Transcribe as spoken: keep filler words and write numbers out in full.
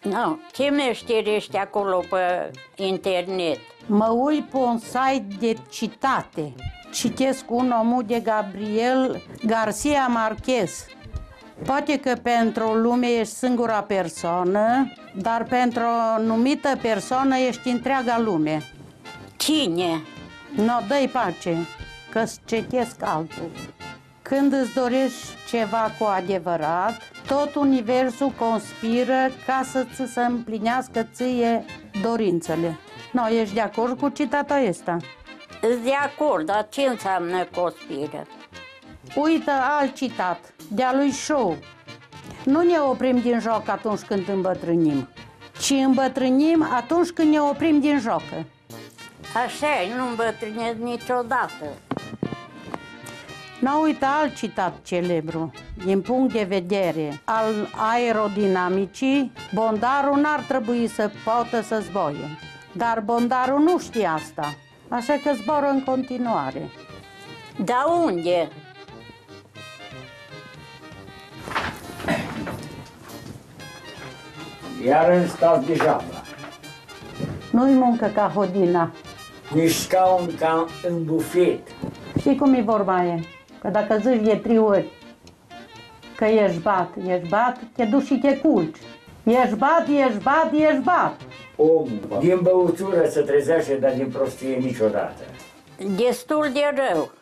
No, ce meșteri ești acolo pe internet? Mă uit pe un site de citate. Citesc un om de Gabriel Garcia Marquez. Poate că pentru o lume ești singura persoană, dar pentru o anumită persoană ești întreaga lume. Cine? No, dă-i pace, că-ți citesc altul. Când îți dorești ceva cu adevărat, tot universul conspiră ca să ți se împlinească ție dorințele. No, ești de acord cu citatul ăsta? Îți de acord, dar ce înseamnă conspiră? Uită alt citat, de-a lui Shaw. Nu ne oprim din joc atunci când îmbătrânim, ci îmbătrânim atunci când ne oprim din jocă. Așa e, nu îmbătrânesc niciodată. Nu uita alt citat celebru. Din punct de vedere al aerodinamicii, bondarul n-ar trebui să poată să zboie. Dar bondarul nu știe asta, așa că zboară în continuare. Dar unde? Iar în stați degeaba. Nu-i muncă ca hodina. Nici scaun ca în bufet. Știi cum e vorba aia? Că dacă zici de trei ori că ești bat, ești bat, te duci și te culci. Ești bat, ești bat, ești bat. Omul din băutură se trezește, dar din prostie niciodată. Destul de rău.